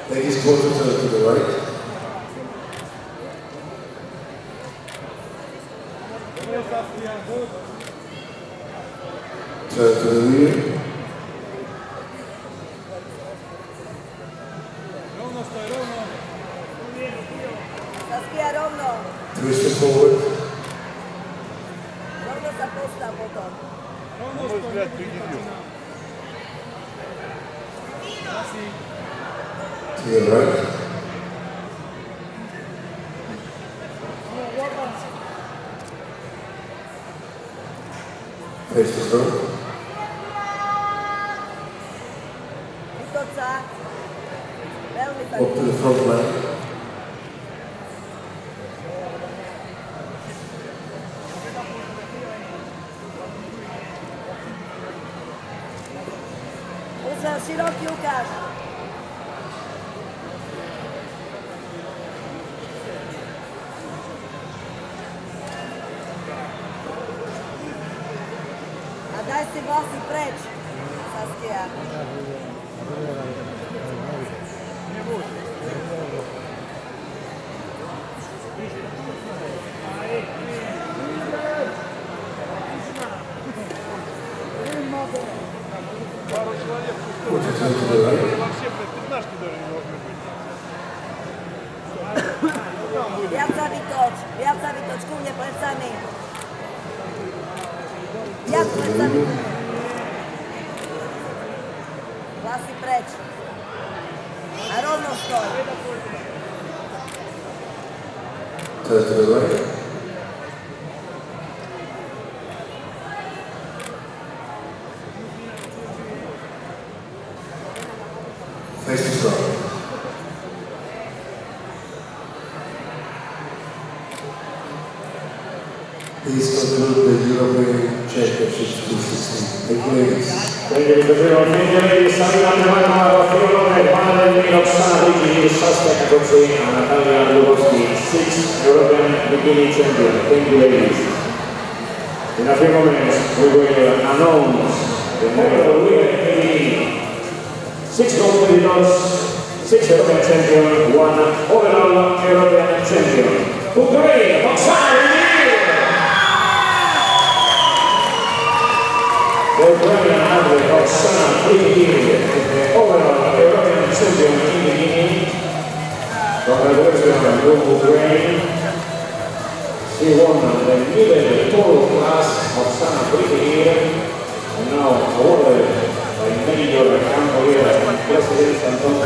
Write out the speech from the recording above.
Ladies, closer to the right. Turn to the rear. Twist it forward. To the right. Face the front. Up to the front leg. Usa szeroki Łukasz. A daj si vlasy preč, Saskia. Viac zavitoč, ku mne plecami. Viac plecami. Vlasy preč. A rovno stoj. Turn to the right. Face the front. Please conclude the European Championships 2016. Thank you, ladies. Thank you, ladies. Salutare Marco Fiorone, Manuel Roxana Ricci, Saskia Cacozzi, and Natalia Lubowski, 6th European Bikini Champion. Thank you, ladies. In a few moments, we will announce the medal winner. 6 gold medals, 6 European champion, 1 overall European champion. Ukraine, Roxana Ricci! The Ukrainian athlete Roxana Ricci is the overall European champion in bikini. Congratulations to Ukraine. She won the middle total class Roxana Ricci, and now awarded by Major Campoviera and President Antonio